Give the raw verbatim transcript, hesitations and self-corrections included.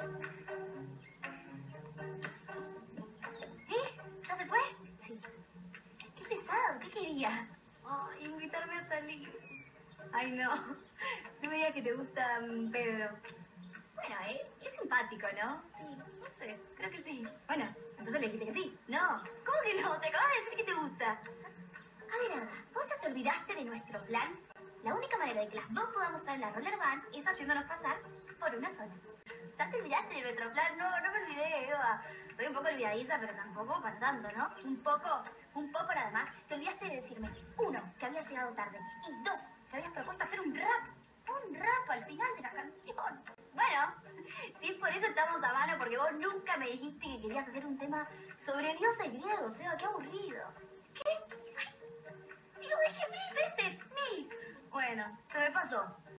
¿Eh? ¿Ya se fue? Sí. Qué pesado, ¿qué quería? Ay, invitarme a salir. Ay, no. No me digas que te gusta um, Pedro. Bueno, eh, es simpático, ¿no? Sí, no sé, creo que sí. Bueno, entonces le dijiste que sí. No, ¿cómo que no? Te acabas de decir que te gusta. A ver, Ada, ¿vos ya te olvidaste de nuestro plan? La única manera de que las dos podamos estar en la roller van es haciéndonos pasar por una sola. ¿Ya te olvidaste de nuestro plan? No, no me olvidé, Eva. Soy un poco olvidadiza, pero tampoco para tanto, ¿no? Un poco, un poco nada más. Te olvidaste de decirme, uno, que habías llegado tarde, y dos, que habías propuesto hacer un rap. Un rap al final de la canción. Bueno, si es por eso estamos a mano, porque vos nunca me dijiste que querías hacer un tema sobre dioses griegos, Eva, qué aburrido. ¿Qué? Ay, te lo dije mil veces, mil. Bueno, se me pasó.